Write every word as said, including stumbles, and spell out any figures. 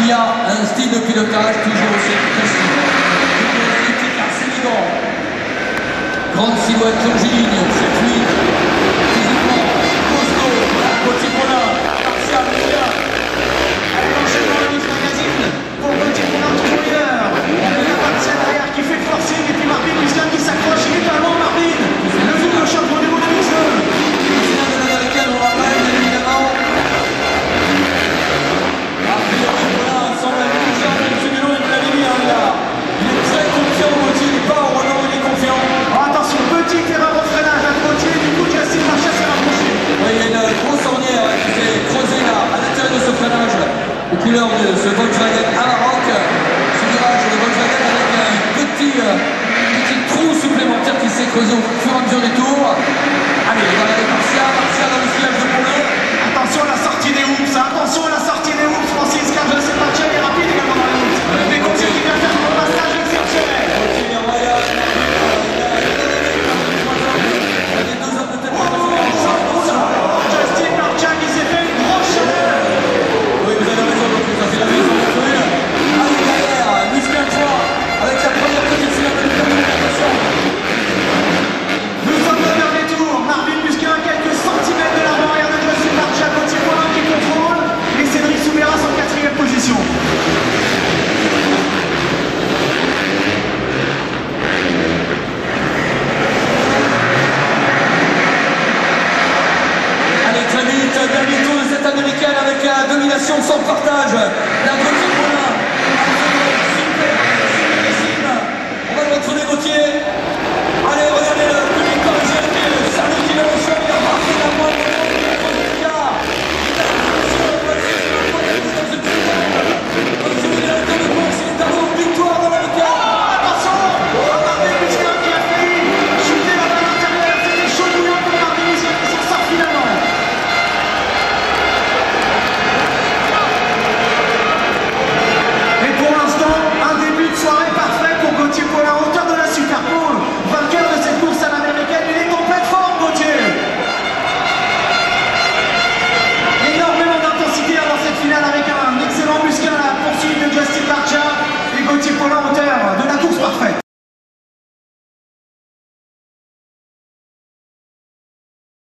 qui a un style de pilotage toujours aussi précis. Assez élégant. Grande silhouette longiligne, très fluide. Physiquement, costaud, la petit Paulin, Martial, bien. Allez, l'enchaînement de Nice Magazine pour Gauthier Poulain Tourouilleur. Il y a Martial derrière qui fait forcer et puis Marvin Muscat qui s'accroche. Il est pas loin, Marvin. Le futur champion du monde de Mixon. Finale de l'américaine, on rappelle, bien évidemment. A priori, Paulin semble être déjà au-dessus du lot, il me l'avait dit, hein, là. Il est très confiant, Gauthier, il n'est pas au Renault, il est confiant. Oh, attention, petite erreur au freinage à Gauthier. Du coup, Jacine Marchal s'est rapproché. Oui, il y a une grosse ornière qui s'est creusée là, à l'intérieur de ce freinage, aux couleurs de ce Volkswagen Amarok. Ce virage de Volkswagen avec un petit, euh, petit trou supplémentaire qui s'est creusé au fur